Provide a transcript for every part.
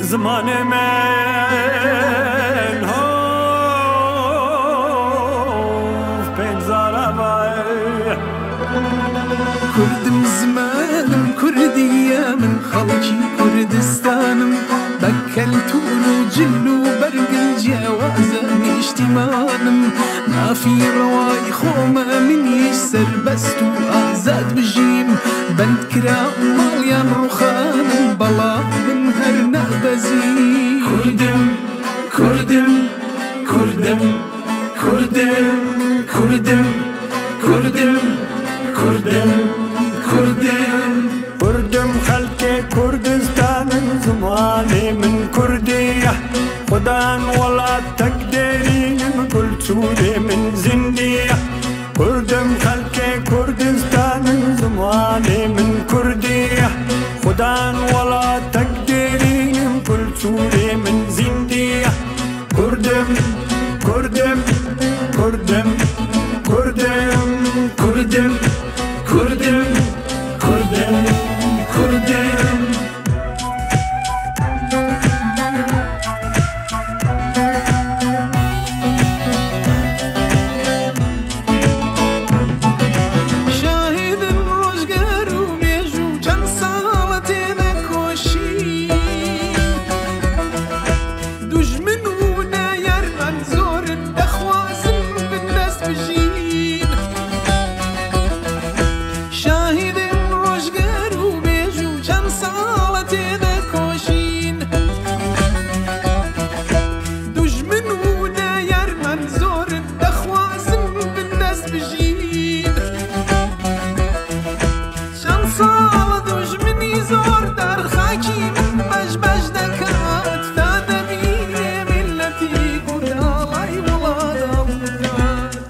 زمان من هاف بنزارا باي كردم زمانم كردية من خلقي كردستانم بكلتون وجلو برقل جوازم اشتمانم ما في رواي خوما من يسر بستو آزاد بجيم بند كرام ماليان رخانم بلا من هرنا بزيم كردم كردم كردم كردم كردم كردم كردم كردم كردم خلق كردستان زماني من كردية خدان ولا تقدرين كل سوري من زندية كردم خلق كردستان زماني من كردية خدان ولا تقدرين كل سوري من زندية كردم كردم كردم كردم كردم كردم كردم كردم شاهد روزگار و بیجو چند سالت نکشی دشمن و نیار من زور دخوازم به دست بجین شاهد روزگار و بیجو چند سالت نکشین دشمن و نیار من زور دخوازم به دست بجین چند سال دشمنی زور در خاکی من بج بج دکات تا دبیه ملتی کردالای ولادم دکات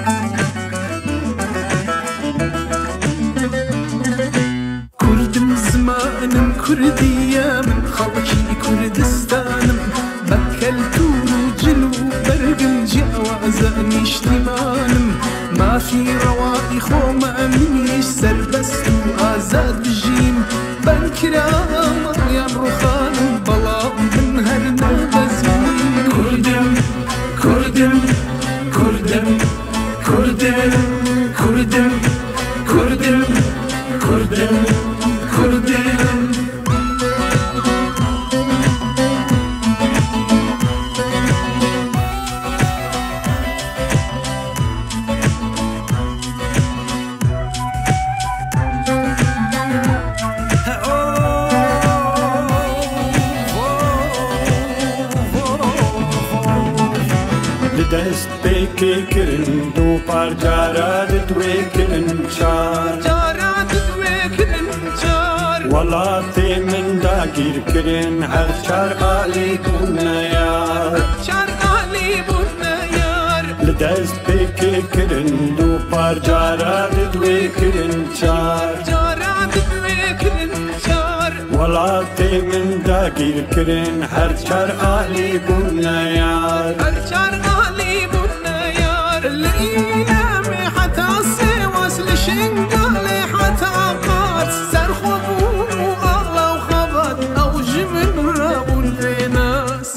كردم زمانم كردية من خلقي كردستانم بكلتون وجلو برقم جوازان اشتمانم ما في روائي خوما من يسر بست وآزاد بجيم بنكرام يا رخانم بلا من هرنا بزين كردم كردم كردم كردم كردم كردم كردم كردم دست بکرن دو پار جارا دوکرن چار جارات دوكرن جار ولاتی من داگیر کرن هر چار عالی بونیار چار علی بنيار لدست بکرن دو پار جارا دوکرن چار جارات دوكرن جار ولاتی من داگیر کرن هر چار عالی بونیار الجار علی بنيار الإيلام حتى سواس لشنقال حتى قات سرخبو الله وخبط أوج من راب الفيناس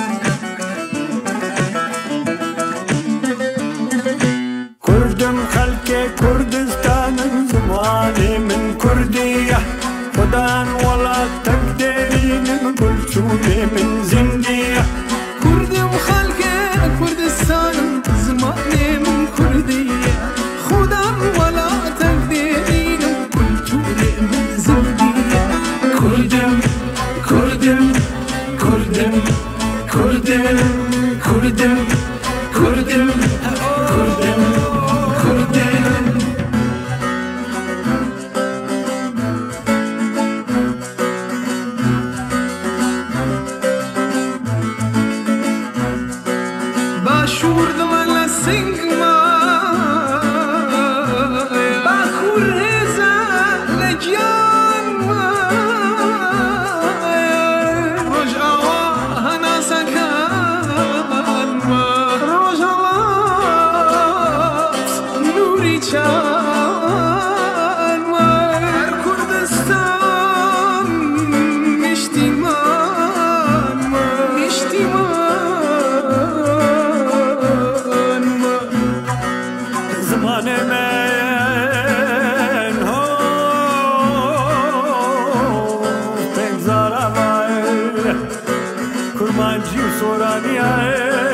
كردم خلق كردستان زماني من كردية خدان ولا تقدرين كل شوفي من زندية كردم خلقه كردستان زماني من كردية خدا ولا تقديرين كلتوري من زندية كردم كردم كردم كردم كردم كردم كردم كردم باشور دمال سنگما باکور هزا لجیان مانجی و سۆرانیایە